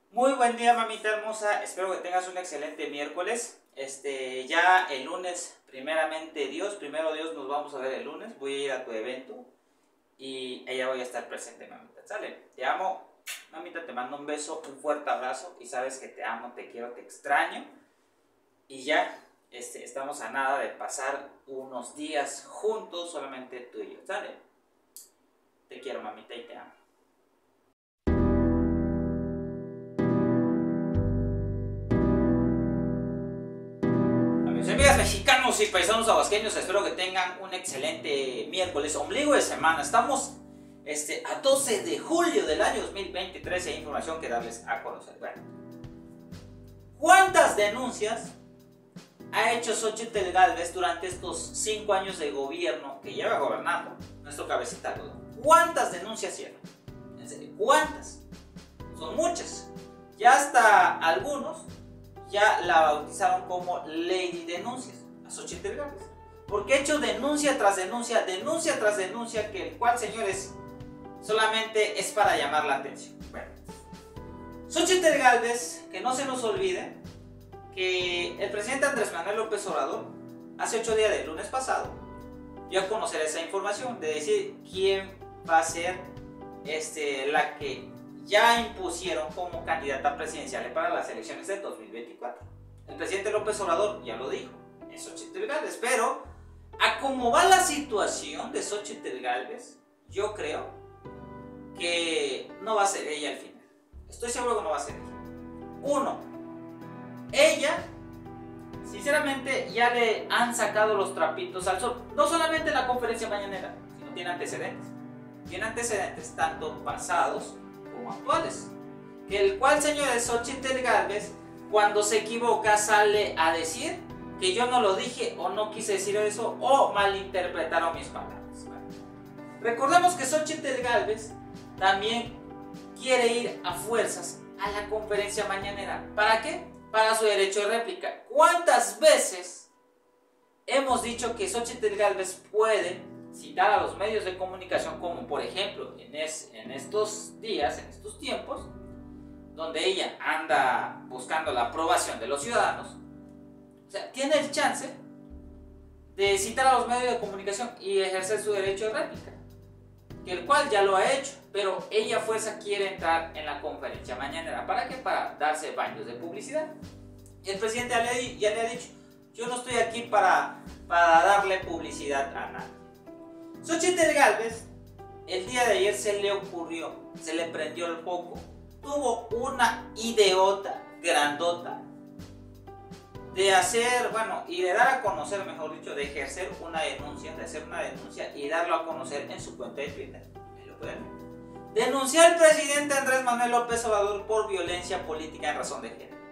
Muy buen día, mamita hermosa. Espero que tengas un excelente miércoles. Ya el lunes, primeramente Dios, primero Dios, nos vamos a ver el lunes. Voy a ir a tu evento y allá voy a estar presente, mamita. ¿Sale? Te amo, mamita. Te mando un beso, un fuerte abrazo y sabes que te amo, te quiero, te extraño. Y ya, estamos a nada de pasar unos días juntos, solamente tú y yo. ¿Sale? Te quiero, mamita, y te amo. Amigas mexicanos y paisanos tabasqueños, espero que tengan un excelente miércoles, ombligo de semana. Estamos a 12 de julio del año 2023 y hay información que darles a conocer. Bueno, ¿cuántas denuncias ha hecho Xochitl Gálvez durante estos 5 años de gobierno que lleva gobernando nuestro cabecita ruda? ¿Cuántas denuncias lleva? En serio, ¿cuántas? Son muchas. Ya hasta algunos ya la bautizaron como Lady Denuncias a Xochitl Gálvez, porque ha hecho denuncia tras denuncia, denuncia tras denuncia, que el cual, señores, solamente es para llamar la atención. Bueno, Xochitl Gálvez, que no se nos olvide que el presidente Andrés Manuel López Obrador hace 8 días del lunes pasado dio a conocer esa información de decir quién va a ser la que ya impusieron como candidata presidencial para las elecciones del 2024. El presidente López Obrador ya lo dijo, es Xochitl Gálvez, pero a cómo va la situación de Xochitl Gálvez, yo creo que no va a ser ella al final. Estoy seguro que no va a ser ella. Uno, ella, sinceramente, ya le han sacado los trapitos al sol. No solamente en la conferencia mañanera, sino tiene antecedentes. Tiene antecedentes tanto pasados como actuales, que el cual, señores, Xochitl Gálvez, cuando se equivoca sale a decir que yo no lo dije o no quise decir eso o malinterpretaron mis palabras. Bueno, recordemos que Xochitl Gálvez también quiere ir a fuerzas a la conferencia mañanera. ¿Para qué? Para su derecho de réplica. ¿Cuántas veces hemos dicho que Xochitl Gálvez puede citar a los medios de comunicación, como por ejemplo en estos días, en estos tiempos, donde ella anda buscando la aprobación de los ciudadanos? O sea, tiene el chance de citar a los medios de comunicación y ejercer su derecho de réplica, que el cual ya lo ha hecho, pero ella a fuerza quiere entrar en la conferencia mañanera. ¿Para qué? Para darse baños de publicidad. Y el presidente ya le ha dicho, yo no estoy aquí para darle publicidad a nadie. Xochitl Gálvez, el día de ayer se le ocurrió, se le prendió el foco, tuvo una ideota grandota de hacer, bueno, y de dar a conocer, mejor dicho, de ejercer una denuncia, de hacer una denuncia y darlo a conocer en su cuenta de Twitter. ¿Me lo pueden ver? Denunciar al presidente Andrés Manuel López Obrador por violencia política en razón de género.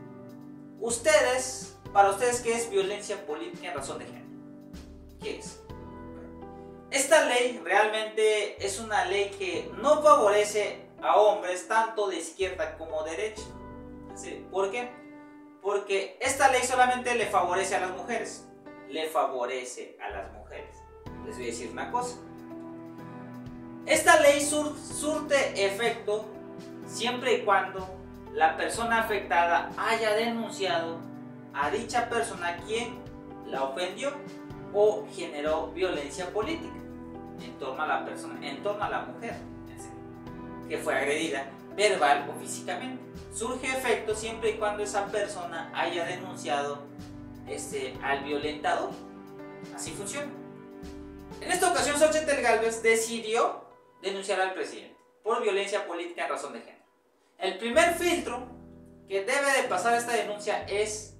Para ustedes, ¿qué es violencia política en razón de género? ¿Qué es? Esta ley realmente es una ley que no favorece a hombres tanto de izquierda como derecha. ¿Por qué? Porque esta ley solamente le favorece a las mujeres. Le favorece a las mujeres. Les voy a decir una cosa. Esta ley surte efecto siempre y cuando la persona afectada haya denunciado a dicha persona quien la ofendió o generó violencia política en torno a la persona, en torno a la mujer que fue agredida verbal o físicamente. Surge efecto siempre y cuando esa persona haya denunciado al violentador. Así funciona. En esta ocasión, Xochitl Gálvez decidió denunciar al presidente por violencia política en razón de género. El primer filtro que debe de pasar esta denuncia es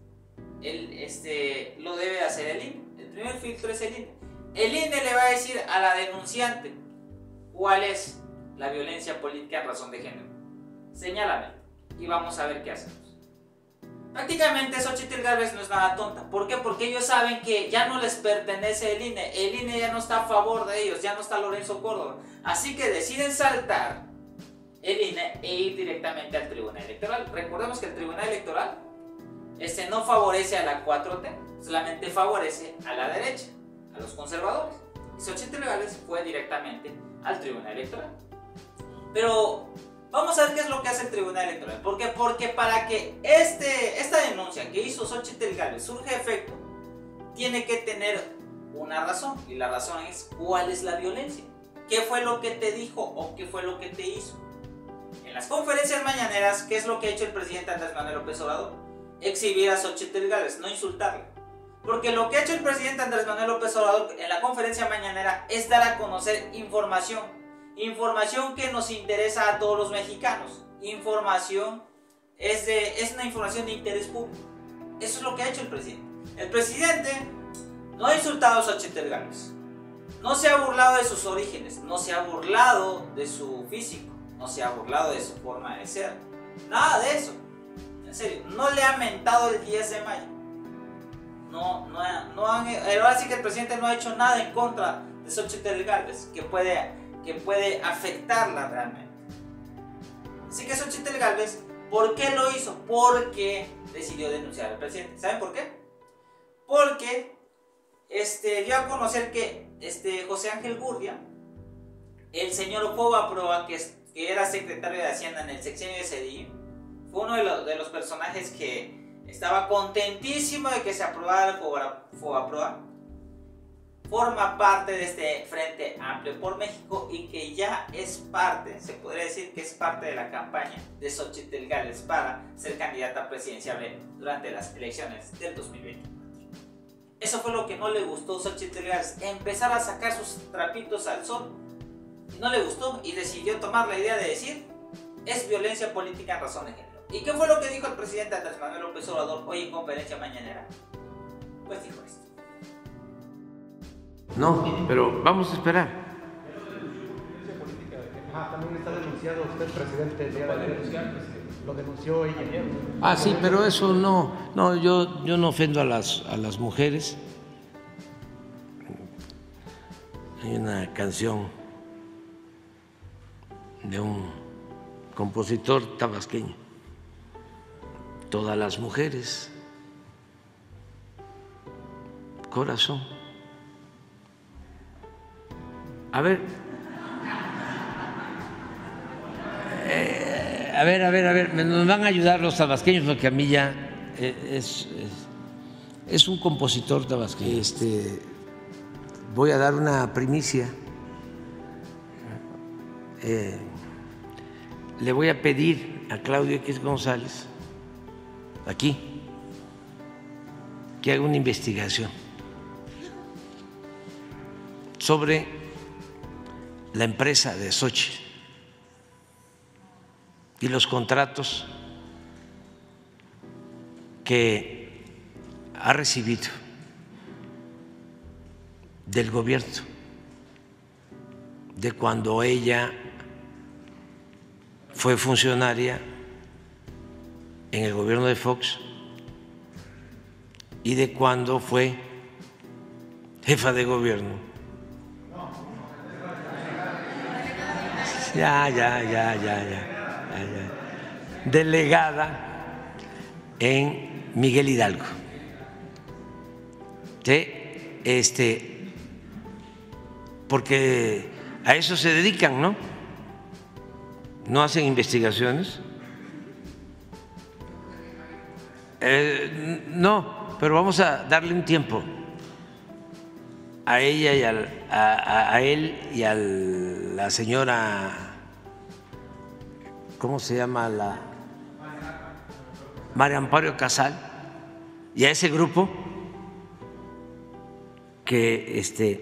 lo debe hacer el INE. El primer filtro es el INE. El INE le va a decir a la denunciante cuál es la violencia política en razón de género. Señálame y vamos a ver qué hacemos. Prácticamente Xochitl Gálvez no es nada tonta. ¿Por qué? Porque ellos saben que ya no les pertenece el INE. El INE ya no está a favor de ellos, ya no está Lorenzo Córdoba. Así que deciden saltar el INE e ir directamente al Tribunal Electoral. Recordemos que el Tribunal Electoral no favorece a la 4T, solamente favorece a la derecha, a los conservadores. Y Xochitl Gálvez fue directamente al Tribunal Electoral. Pero Vamos a ver qué es lo que hace el Tribunal Electoral. ¿Por qué? Porque para que esta denuncia que hizo Xóchitl Gálvez surja efecto, tiene que tener una razón. Y la razón es, ¿cuál es la violencia? ¿Qué fue lo que te dijo o qué fue lo que te hizo? En las conferencias mañaneras, ¿qué es lo que ha hecho el presidente Andrés Manuel López Obrador? Exhibir a Xóchitl Gálvez, no insultarla. Porque lo que ha hecho el presidente Andrés Manuel López Obrador en la conferencia mañanera es dar a conocer información. Información que nos interesa a todos los mexicanos. Información es una información de interés público. Eso es lo que ha hecho el presidente. El presidente no ha insultado a Xóchitl Gálvez. No se ha burlado de sus orígenes. No se ha burlado de su físico. No se ha burlado de su forma de ser. Nada de eso. En serio, no le ha mentado el 10 de mayo. Ahora sí que el presidente no ha hecho nada en contra de Xóchitl Gálvez que puede afectarla realmente. Así que Xóchitl Gálvez, ¿por qué lo hizo? Porque decidió denunciar al presidente. ¿Saben por qué? Porque dio a conocer que José Ángel Gurria, el señor Fobaproa, que era secretario de Hacienda en el sexenio de Cedillo, fue uno de los personajes que estaba contentísimo de que se aprobara el Fobaproa. Forma parte de este Frente Amplio por México y que ya es parte, se podría decir que es parte de la campaña de Xóchitl Gálvez para ser candidata presidencial durante las elecciones del 2024. Eso fue lo que no le gustó a Xóchitl Gálvez, empezar a sacar sus trapitos al sol. Y no le gustó y decidió tomar la idea de decir, es violencia política en razón de género. ¿Y qué fue lo que dijo el presidente Andrés Manuel López Obrador hoy en conferencia mañanera? Pues dijo esto. No, pero vamos a esperar. También está denunciado usted, presidente, el día de ayer. Lo denunció ella. Ah, sí, pero eso no, yo no ofendo a las mujeres. Hay una canción de un compositor tabasqueño. Todas las mujeres, corazón. A ver, nos van a ayudar los tabasqueños porque a mí ya es un compositor tabasqueño. Voy a dar una primicia. Le voy a pedir a Claudio X González, aquí, que haga una investigación sobre la empresa de Xóchitl y los contratos que ha recibido del gobierno de cuando ella fue funcionaria en el gobierno de Fox y de cuando fue jefa de gobierno. Ya. Delegada en Miguel Hidalgo. ¿Sí? Porque a eso se dedican, ¿no? No hacen investigaciones. No, pero vamos a darle un tiempo a ella y a él y a la señora, ¿cómo se llama? María Amparo Casal, y a ese grupo que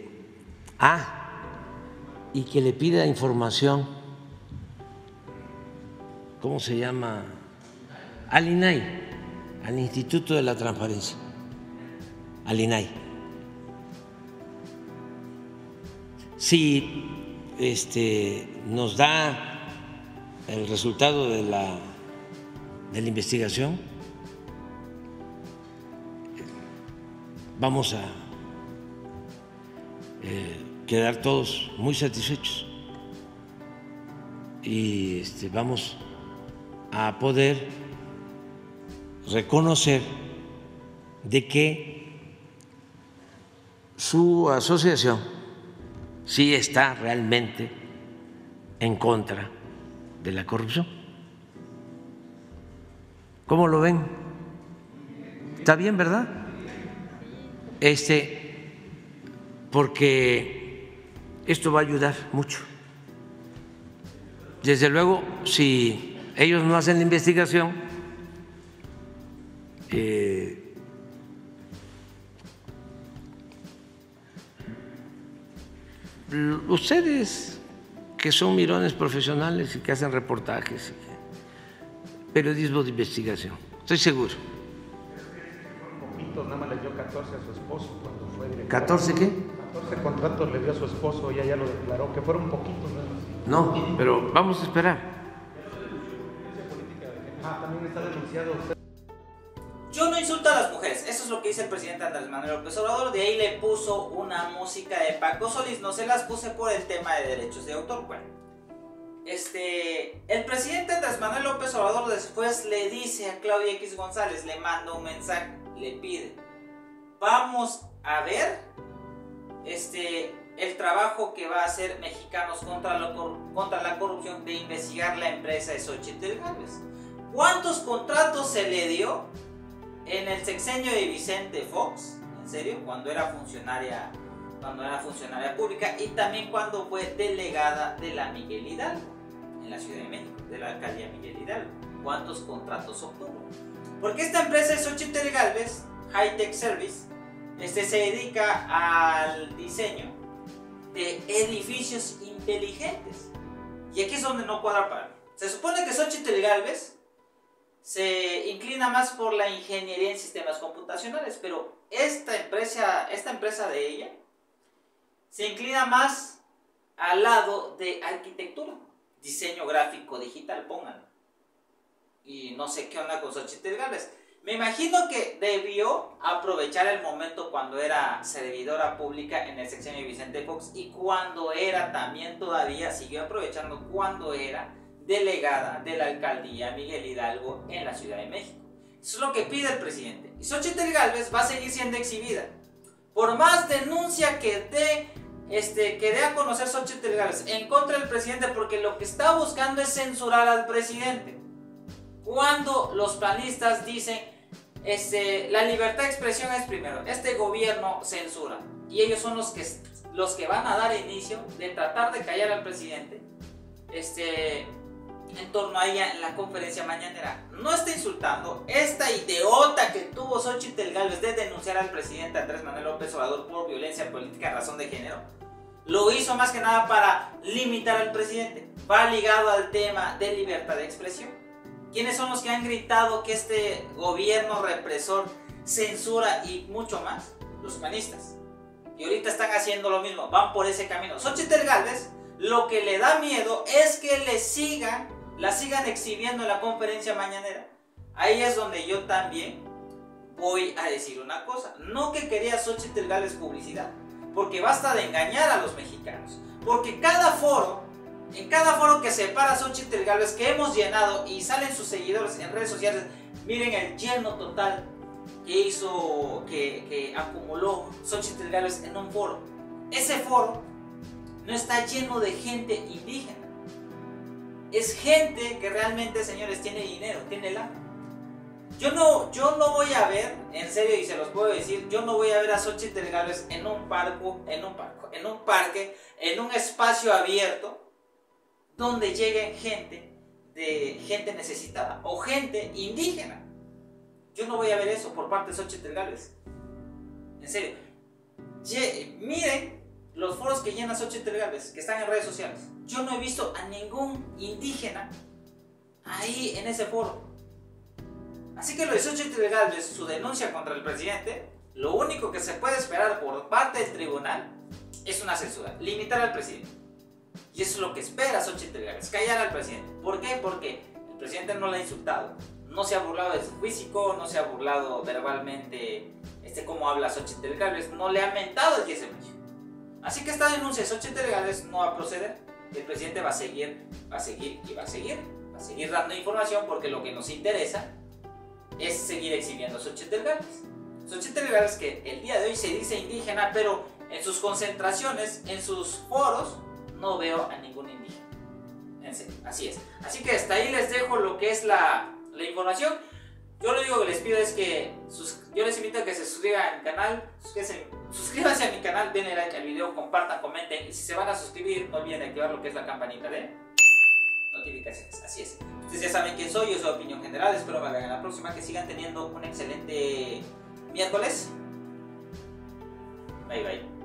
y que le pida información, ¿cómo se llama? Al INAI, al Instituto de la Transparencia, al INAI. Si nos da el resultado de la investigación, vamos a quedar todos muy satisfechos y vamos a poder reconocer de que su asociación sí está realmente en contra de la corrupción. ¿Cómo lo ven? ¿Está bien, verdad? Porque esto va a ayudar mucho. Desde luego, si ellos no hacen la investigación, ustedes que son mirones profesionales y que hacen reportajes, periodismo de investigación, estoy seguro. Poquitos, nada más le dio 14 a su esposo cuando fue director. ¿14 qué? 14 contratos le dio a su esposo y ella lo declaró, que fueron poquitos, ¿no? No, pero vamos a esperar. También está denunciado usted. Yo no insulto a las mujeres, eso es lo que dice el presidente Andrés Manuel López Obrador. De ahí le puso una música de Paco Solís, no se las puse por el tema de derechos de autor. Bueno, el presidente Andrés Manuel López Obrador después le dice a Claudia X González, le manda un mensaje, le pide: vamos a ver el trabajo que va a hacer Mexicanos contra la corrupción de investigar la empresa de Xochitl Gálvez. ¿Cuántos contratos se le dio en el sexenio de Vicente Fox? En serio, cuando era funcionaria pública, y también cuando fue delegada de la Miguel Hidalgo en la Ciudad de México, de la alcaldía Miguel Hidalgo. ¿Cuántos contratos obtuvo? Porque esta empresa de Xochitl Gálvez, High Tech Service, se dedica al diseño de edificios inteligentes. Y aquí es donde no cuadra para mí. Se supone que Xochitl Gálvez se inclina más por la ingeniería en sistemas computacionales, pero esta empresa de ella se inclina más al lado de arquitectura, diseño gráfico digital, pónganlo. Y no sé qué onda con Xochitl Gálvez. Me imagino que debió aprovechar el momento cuando era servidora pública en el sexenio de Vicente Fox, y cuando era también, todavía siguió aprovechando cuando era delegada de la alcaldía Miguel Hidalgo en la Ciudad de México. Eso es lo que pide el presidente. Y Xochitl Gálvez va a seguir siendo exhibida. Por más denuncia que dé a conocer Xochitl Gálvez en contra del presidente, porque lo que está buscando es censurar al presidente. Cuando los panistas dicen la libertad de expresión es primero, este gobierno censura, y ellos son los que van a dar inicio de tratar de callar al presidente en torno a ella en la conferencia mañanera. No está insultando. Esta idiota que tuvo Xochitl Gálvez de denunciar al presidente Andrés Manuel López Obrador por violencia política a razón de género, lo hizo más que nada para limitar al presidente. Va ligado al tema de libertad de expresión. ¿Quiénes son los que han gritado que este gobierno represor censura y mucho más? Los panistas. Y ahorita están haciendo lo mismo, van por ese camino. Xochitl Gálvez, lo que le da miedo es que la sigan exhibiendo en la conferencia mañanera. Ahí es donde yo también voy a decir una cosa. No que quería Xochitl Gálvez publicidad, porque basta de engañar a los mexicanos. Porque en cada foro que se para Xochitl Gálvez, que hemos llenado y salen sus seguidores en redes sociales, miren el lleno total que acumuló Xochitl Gálvez en un foro. Ese foro no está lleno de gente indígena. Es gente que realmente, señores, tiene dinero, tiene lana. Yo no voy a ver, en serio, y se los puedo decir, yo no voy a ver a Xochitl Gálvez en un parque, en un espacio abierto, donde llegue gente necesitada o gente indígena. Yo no voy a ver eso por parte de Xochitl Gálvez. En serio. Miren los foros que llena Xochitl Gálvez, que están en redes sociales. Yo no he visto a ningún indígena ahí en ese foro. Así que lo de Xochitl Gálvez, su denuncia contra el presidente, lo único que se puede esperar por parte del tribunal es una censura, limitar al presidente. Y eso es lo que espera Xochitl Gálvez, callar al presidente. ¿Por qué? Porque el presidente no la ha insultado, no se ha burlado de su físico, no se ha burlado verbalmente cómo habla Xochitl Gálvez, no le ha mentado el 10 de mayo. Así que esta denuncia de Xochitl Gálvez no va a proceder. El presidente va a seguir dando información, porque lo que nos interesa es seguir exhibiendo a Xochitl Gálvez. Xochitl Gálvez, que el día de hoy se dice indígena, pero en sus concentraciones, en sus foros, no veo a ningún indígena. En serio, así es. Así que hasta ahí les dejo lo que es la información. Yo lo único que les pido es que yo les invito a que se suscriban al canal, suscríbanse a mi canal, denle like al video, compartan, comenten, y si se van a suscribir no olviden activar lo que es la campanita de notificaciones. Así es. Ustedes ya saben quién soy, yo soy Opinión General, espero me vean en la próxima, que sigan teniendo un excelente miércoles. Bye bye.